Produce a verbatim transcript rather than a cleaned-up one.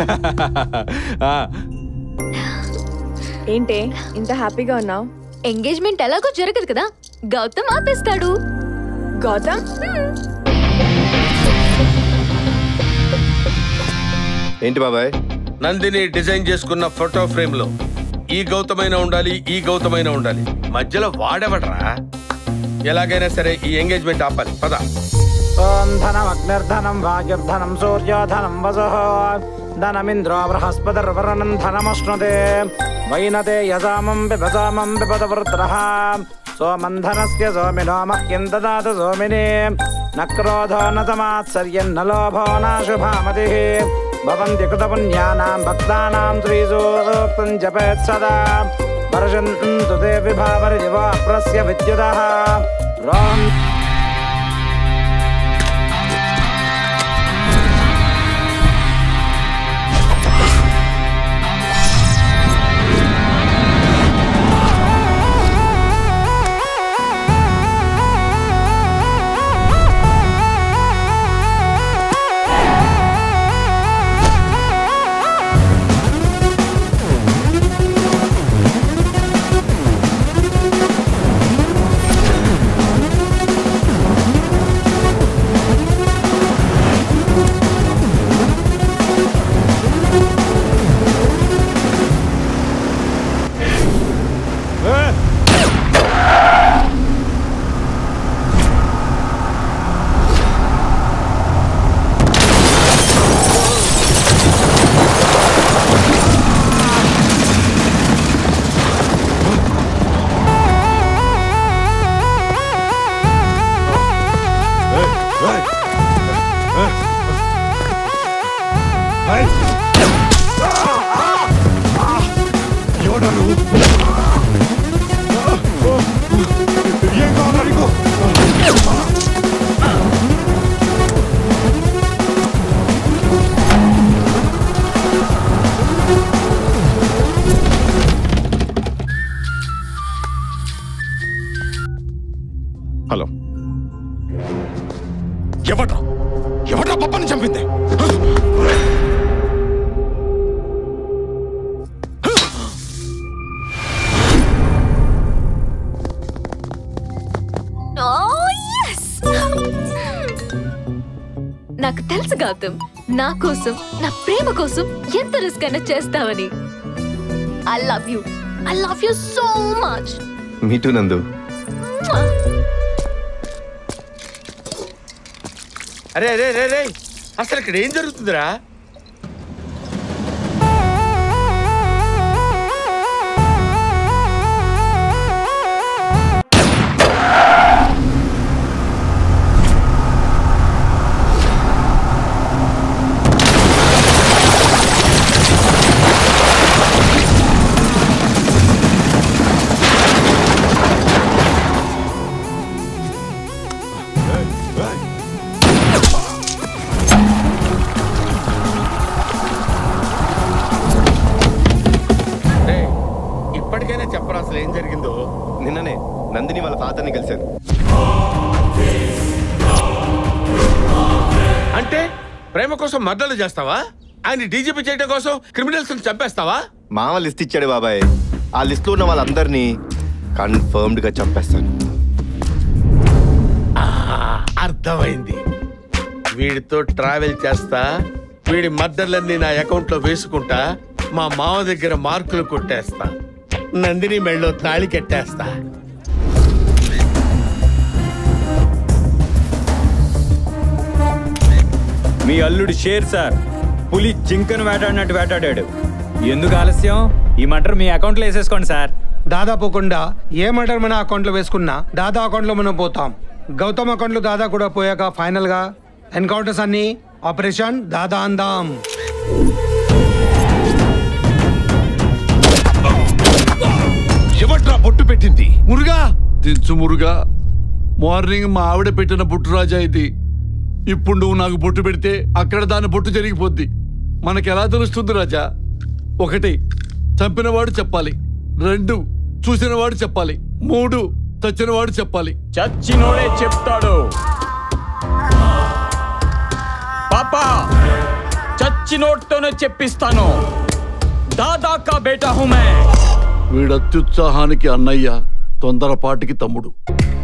ఏంటే ఇంత హ్యాపీగా ఉన్నావు? ఎంగేజ్మెంట్ ఎలాగో జరగదు కదా, గౌతమ్ ఆపేస్తాడు. గౌతమ్ ఏంటి బాబాయ్? నందిని డిజైన్ చేసుకున్న ఫోటో ఫ్రేమ్ లో ఈ గౌతమైన ఉండాలి, ఈ గౌతమైన ఉండాలి. మధ్యలో వాడెవడరా? ఎలాగైనా సరే ఈ ఎంగేజ్మెంట్ ఆపాలి. పద. ఓం ధనం అగ్నిర్ధనం వాయుర్ధనం సూర్యోధనం వసుః ధనమింద్రో బృహస్పతిర్వరుణం ధనమశ్నుతే వైనతే యజామం పిబతామం పిబత వృత్రః సోమంధనస్య సోమినో మహ్యం దదాతు సోమినే న క్రోధో న తమాత్సర్యం న లోభో నాశుభామతిః భవంతి కృతపుణ్యానాం భక్తానాం శ్రీసూక్తం జపేత్ సదా వర్షन्तు తే విభావరిదివో అప్రస్య విద్యుతః రోం హలో, ఎవడ్రా ఎవడ్రా పప్పని చంపింది? నాకు తెలుసు గౌతమ్, నా కోసం, నా ప్రేమ కోసం ఎంత రిస్క్ అయినా చేస్తావని. I love you, I love you so much. Me too Nandu. అరే అరే అరే రే, అసలు ఇక్కడ ఏం జరుగుతుందిరా? చెప్పరా అసలు ఏం జరిగిందో? నిన్ననే నందిని వాళ్ళ ఫాదర్ని కలిశాను. అంటే ప్రేమ కోసం మర్డర్లు చేస్తావా? ఆయన డీజీపీ చేయడం కోసం క్రిమినల్స్ చంపేస్తావా? మామ లిస్ట్ ఇచ్చాడు బాబాయ్. ఆ లిస్ట్ లో ఉన్న వాళ్ళందరినీ కన్ఫర్మ్డ్ గా చంపేస్తాను. అర్థమైంది. వీడితో ట్రావెల్ చేస్తా, వీడి మర్డర్లన్నీ నా అకౌంట్ లో వేసుకుంటా, మా మామ దగ్గర మార్కులు కొట్టేస్తా, నందిని మెళ్ళో తాళి కట్టేస్తా. మీ అల్లుడు షేర్ సార్ పులి జింకను వేటాడినట్టు వేటాడాడు. ఎందుకు ఆలస్యం? ఈ మటర్ మీ అకౌంట్లో వేసేసుకోండి సార్. దాదాపోకుండా ఏ మటర్ మన అకౌంట్లో వేసుకున్నా దాదా అకౌంట్లో మనం పోతాం. గౌతమ్ అకౌంట్లో దాదా కూడా పోయాక ఫైనల్ గా ఎన్కౌంటర్స్ అన్ని ఆపరేషన్ దాదా అందాం. ఎవట్రా బొట్టు పెట్టింది? మురుగా దించు మురుగా. మార్నింగ్ మా ఆవిడ పెట్టిన బొట్టు రాజా ఇది. ఇప్పుడు నువ్వు నాకు బొట్టు పెడితే అక్కడ దాని బొట్టు జరిగిపోద్ది. మనకెలా తెలుస్తుంది రాజా? ఒకటి, చంపినవాడు చెప్పాలి. రెండు, చూసినవాడు చెప్పాలి. మూడు, చచ్చినవాడు చెప్పాలి. చచ్చినోడే చెప్తాడు. పాపా చచ్చి నోట్తోనే చెప్పిస్తాను. దాదా కా బేటా హూ మే. వీడత్యుత్సాహానికి అన్నయ్య, తొందరపాటికి తమ్ముడు.